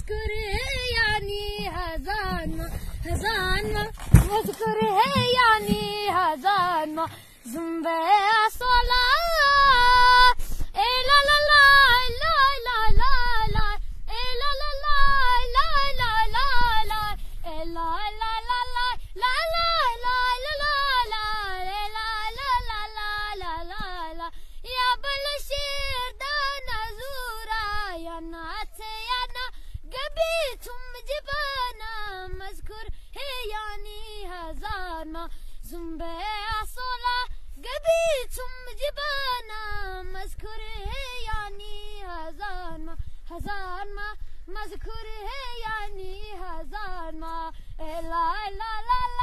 मज़कुर है यानी हज़ार माह मज़कुर है यानी हज़ार माह ज़ुम्बे सोला ए ला ला ला ला ला ला ला ए ला ला ला ला ला ला ला ए ला ला ला ला ला ला ला ला ला ए ला ला ला ला ला ला या बलशीर दा नज़ूरा या नाथ या ना गबी तुम जिबाना मज़कुर है यानी हज़ार माह ज़ुम्बे सोला गबी तुम जिबाना मज़कुर है यानी हज़ार माह मज़कुर है यानी हज़ार माह ए ला ला ला